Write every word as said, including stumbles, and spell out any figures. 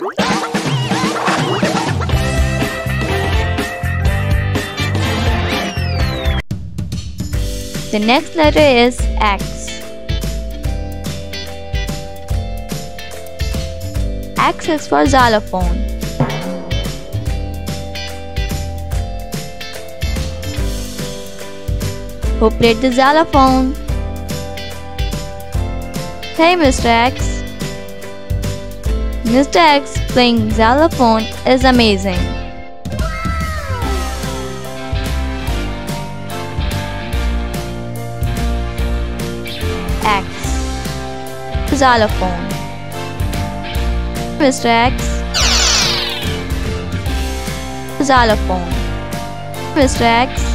The next letter is X. X is for xylophone. Who played the xylophone? Hey, Mister X. Mister X playing xylophone is amazing. X. Xylophone. Mister X. Xylophone. Mister X.